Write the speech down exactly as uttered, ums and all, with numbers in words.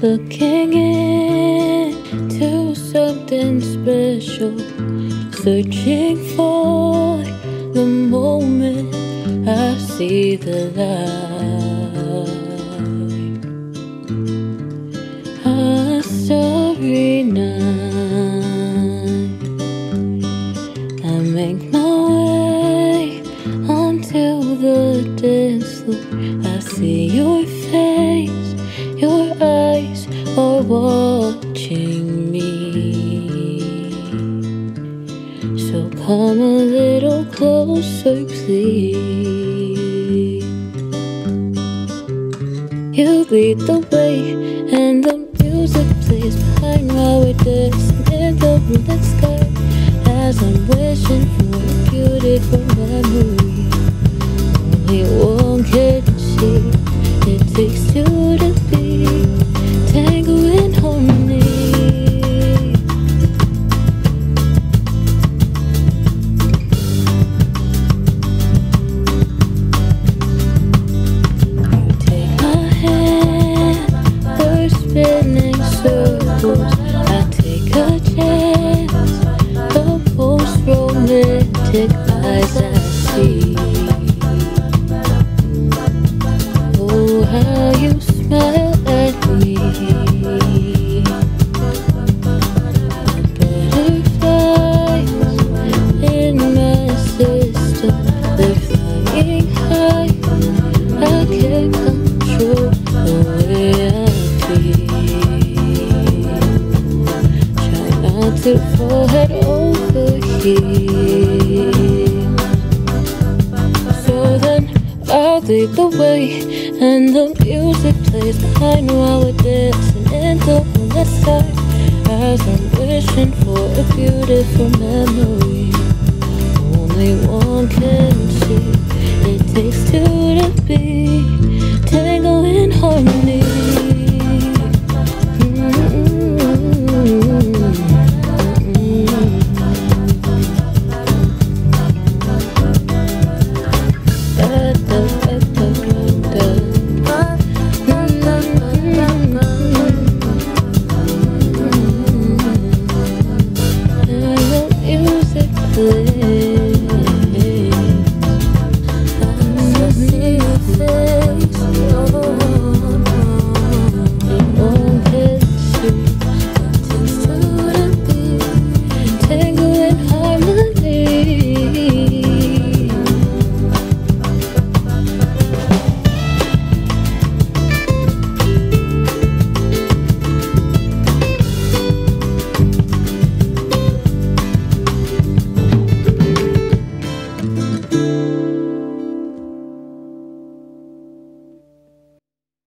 looking into something special, searching for the moment I see the light. A starry night, I make my way onto the dance floor. I see your face, your eyes are watching me. So come a little closer, please. You lead the way, and the music plays behind while we're dancing in the moonlit sky. As I'm wishing for a beautiful memory, only one can see. It takes two to be tangled in harmony. Spinning circles, I take a chance. The most romantic eyes I see. Oh, how you smile at me. Butterflies in my system, they're flying high. I can't control the way I to fall head over heels. So then I'll lead the way, and the music plays behind while we're dancing in the moonlit sky. As I'm wishing for a beautiful memory, only one can see. It takes two to be tangled in harmony. Good.